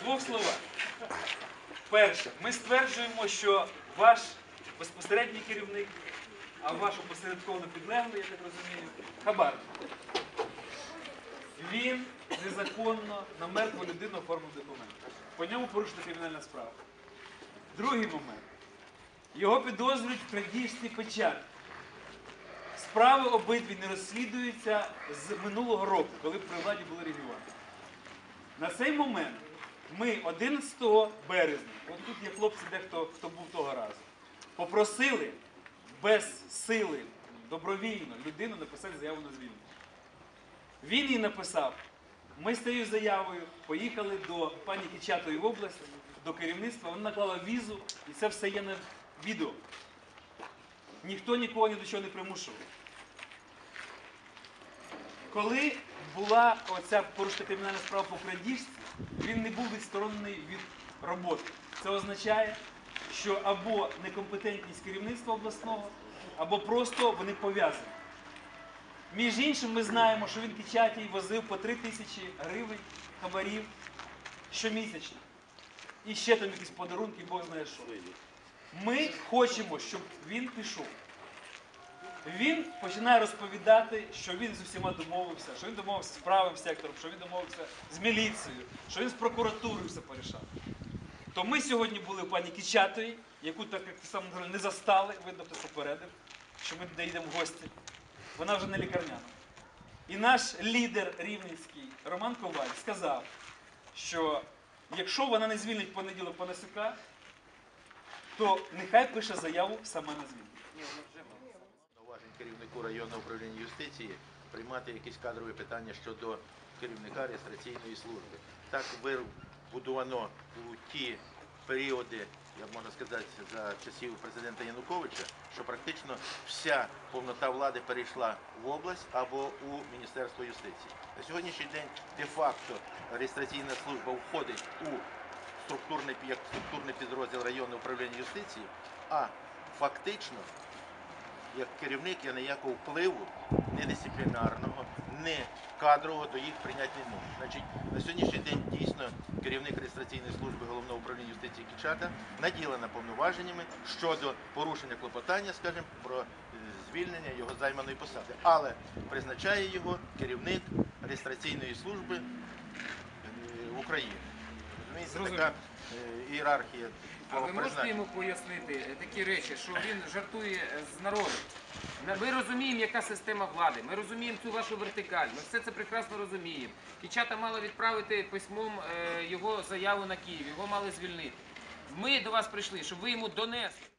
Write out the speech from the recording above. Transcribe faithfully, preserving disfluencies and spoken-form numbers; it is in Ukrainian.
двох словах. Перше, ми стверджуємо, що ваш безпосередній керівник, а ваш опосередковано підлеглий, я так розумію, хабарник. Він незаконно на мертву людину оформив документ. По ньому порушена кримінальна справа. Другий момент. Його підозрюють в крадіжці печатки. Справи обидві не розслідуються з минулого року, коли при владі були регіони. На цей момент ми одинадцятого березня, от тут є хлопці, дехто хто був того разу, попросили без сили, добровільно людину написати заяву на звільнення. Він її написав. Ми з цією заявою поїхали до пані Кичатої в область, до керівництва, вона наклала візу, і це все є на відео. Ніхто нікого ні до чого не примушував. Коли була оця порушена кримінальна справа по крадіжці, він не був відсторонений від роботи. Це означає, що або некомпетентність керівництва обласного, або просто вони пов'язані. Між іншим, ми знаємо, що він Кичатій возив по три тисячі гривень хабарів щомісячно. І ще там якісь подарунки, Бог знає що. Ми хочемо, щоб він пішов. Він починає розповідати, що він з усіма домовився, що він домовився з правим сектором, що він домовився з міліцією, що він з прокуратурою все порішав. То ми сьогодні були у пані Кичатої, яку, так як ти сам не застали, видно, хтось попередив, що ми туди йдемо в гості. Вона вже не лікарняна. І наш лідер рівненський Роман Коваль сказав, що якщо вона не звільнить в понеділок Панасюка, то нехай пише заяву сама на звільнення. Повноважень керівнику районного управління юстиції приймати якісь кадрові питання щодо керівника реєстраційної служби. Так вибудовано у ті періоди, я можна сказати, за часів президента Януковича, що практично вся повнота влади перейшла в область або у Міністерство юстиції. На сьогоднішній день де-факто реєстраційна служба входить у структурний, як структурний підрозділ районного управління юстиції, а фактично, як керівник, я ніякого впливу, не дисциплінарного, не кадрового до їх прийняти не можу. Значить, на сьогоднішній день дійсно керівник реєстраційної служби Головного управління юстиції Кичата наділена повноваженнями щодо порушення клопотання, скажімо, про звільнення його займаної посади. Але призначає його керівник реєстраційної служби в Україні. Розумієте, така ієрархія. А ви можете йому пояснити такі речі, що він жартує з народом? Ми розуміємо, яка система влади, ми розуміємо цю вашу вертикаль, ми все це прекрасно розуміємо. Кичата мала відправити письмом його заяву на Київ, його мали звільнити. Ми до вас прийшли, щоб ви йому донесли.